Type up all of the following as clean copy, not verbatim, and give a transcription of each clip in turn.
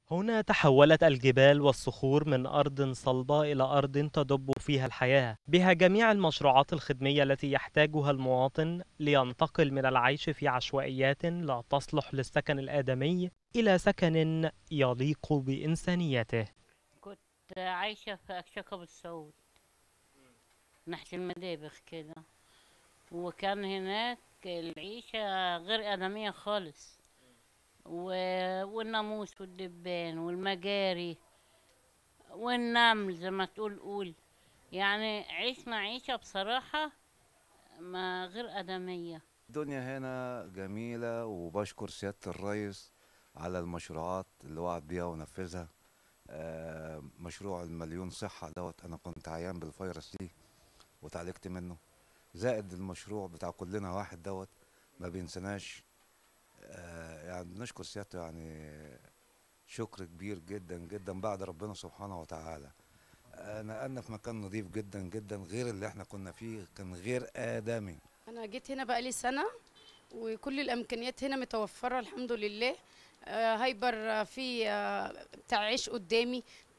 هنا تحولت الجبال والصخور من أرض صلبة إلى أرض تدب فيها الحياة، بها جميع المشروعات الخدمية التي يحتاجها المواطن لينتقل من العيش في عشوائيات لا تصلح للسكن الآدمي إلى سكن يليق بإنسانيته. كنت عايشة في أكشاكة بالسعود ناحية المدابغ كده. وكان هناك العيشة غير آدمية خالص. و... والناموس والدبان والمجاري والنمل زي ما تقول قول. يعني عشنا عيشة بصراحة ما غير آدمية. الدنيا هنا جميلة وبشكر سيادة الرئيس على المشروعات اللي وعد بيها ونفذها. مشروع المليون صحة دوت، أنا كنت عيان بالفيروس دي وتعالجت منه، زائد المشروع بتاع كلنا واحد دوت ما بينسناش. يعني بنشكر سيادته، يعني شكر كبير جدا جدا بعد ربنا سبحانه وتعالى. نقلنا في مكان نظيف جدا جدا غير اللي احنا كنا فيه، كان غير آدمي. أنا جيت هنا بقالي سنة وكل الإمكانيات هنا متوفرة الحمد لله. هايبر في بتاع عيش قدامي،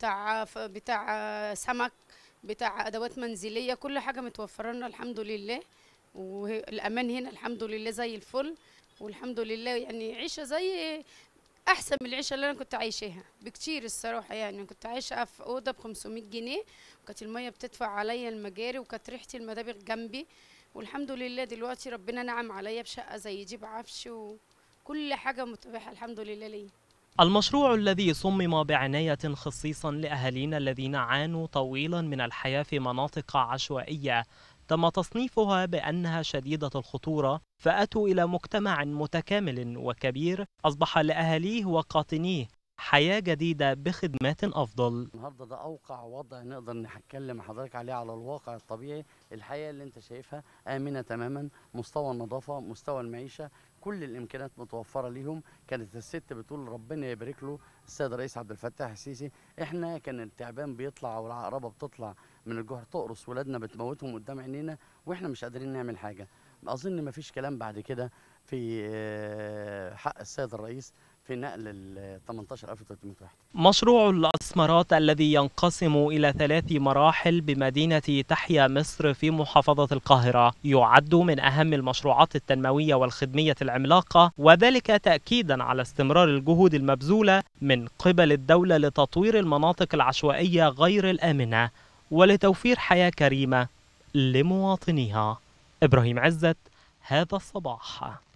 بتاع سمك، بتاع أدوات منزلية، كل حاجة متوفرة لنا الحمد لله. والأمان هنا الحمد لله زي الفل، والحمد لله يعني عيشة زي أحسن من العيشة اللي أنا كنت عايشاها بكتير الصراحة. يعني أنا كنت عايشة في أوضة ب500 جنيه، وكانت المية بتدفع عليا المجاري، وكانت ريحة المدابغ جنبي. والحمد لله دلوقتي ربنا نعم عليا بشقة زي دي بعفش وكل حاجة متاحة الحمد لله ليا. المشروع الذي صمم بعناية خصيصا لأهالينا الذين عانوا طويلا من الحياة في مناطق عشوائية تم تصنيفها بأنها شديدة الخطورة، فأتوا إلى مجتمع متكامل وكبير أصبح لأهاليه وقاطنيه حياة جديدة بخدمات أفضل. النهارده ده اوقع وضع نقدر نتكلم حضرتك عليه على الواقع الطبيعي. الحياه اللي انت شايفها امنه تماما، مستوى النظافه، مستوى المعيشه، كل الامكانيات متوفره ليهم. كانت الست بتقول ربنا يبارك له السيد الرئيس عبد الفتاح السيسي، احنا كان التعبان بيطلع او العقربه بتطلع من الجحر تقرص ولادنا بتموتهم قدام عينينا واحنا مش قادرين نعمل حاجه. اظن مفيش كلام بعد كده في حق السيد الرئيس في نقل ال 18300 وحده. مشروع الأسمرات الذي ينقسم إلى 3 مراحل بمدينة تحيا مصر في محافظة القاهرة يعد من أهم المشروعات التنموية والخدمية العملاقة، وذلك تأكيدا على استمرار الجهود المبذولة من قبل الدولة لتطوير المناطق العشوائية غير الآمنة ولتوفير حياة كريمة لمواطنيها. إبراهيم عزت، هذا الصباح.